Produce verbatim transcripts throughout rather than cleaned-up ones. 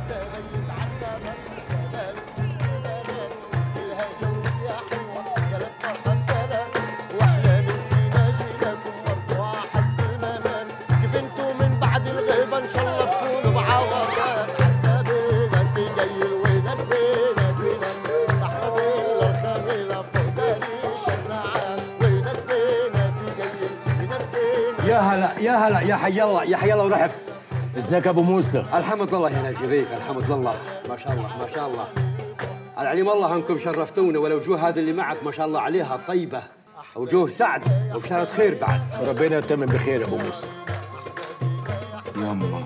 يا هلا يا هلا يا حي الله يا حي الله ورحب. ازيك يا ابو موسى؟ الحمد لله يا ناجي بيك، الحمد لله، ما شاء الله ما شاء الله. العليم الله انكم شرفتونا، والوجوه هذه اللي معك ما شاء الله عليها طيبه، وجوه سعد وبشاره خير بعد. ربنا يتمم بخير يا ابو موسى. يما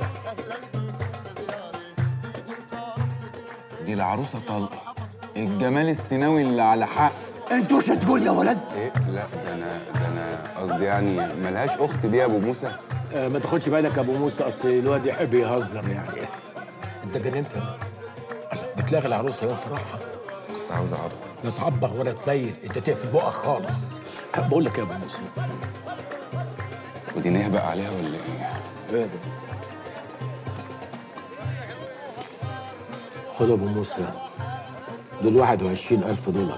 دي العروسه طلقه، الجمال السيناوي اللي على حق. انت وش تقول يا ولد؟ ايه لا ده انا ده انا قصدي يعني ملهاش اخت دي يا ابو موسى. آه ما تاخدش بالك يا ابو موسى، اصل الواد يحب يهزر يعني. انت جننت بتلاغي العروسه يا فرحها. كنت عاوز اعبر. لا تعبغ ولا تبين، انت تقفل بقك خالص. بقول لك يا ابو موسى، ودي نهبق عليها ولا ايه؟ ايه ده؟ خد يا ابو موسى، دول واحد وعشرين ألف دولار.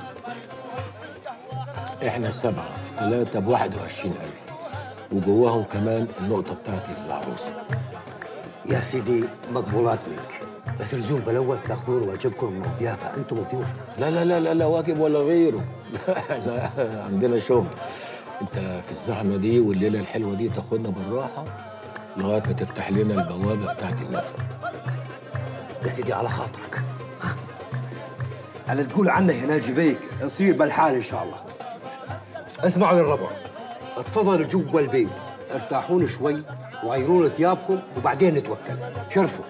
احنا سبعة في ثلاثة ب واحد وعشرين ألف، وجواهم كمان النقطة بتاعتي للعروسة. يا سيدي مقبولات منك، بس الزوم بالاول تاخذون واجبكم من الضيافه انتم وضيوفنا. لا لا لا لا لا واجب ولا غيره. احنا عندنا شغل. انت في الزحمة دي والليلة الحلوة دي تاخدنا بالراحة لغاية ما تفتح لنا البوابة بتاعت النفق. يا سيدي على خاطرك. اللي تقول عنه يا ناجي بيك يصير بالحال ان شاء الله. اسمعوا يا الربع، اتفضلوا جوا البيت، ارتاحون شوي وغيرون ثيابكم وبعدين نتوكل. شرفوا.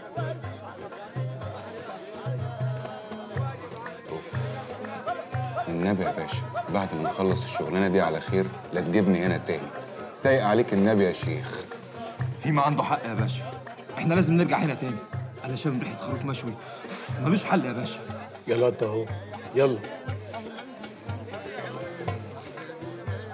النبي يا باشا بعد ما نخلص الشغلانه دي على خير لا تجيبني هنا تاني. سايق عليك النبي يا شيخ. هيما عنده حق يا باشا، احنا لازم نرجع هنا تاني. انا شامم ريحه خروف مشوي ملوش حل يا باشا. يلا انت اهو، يلا.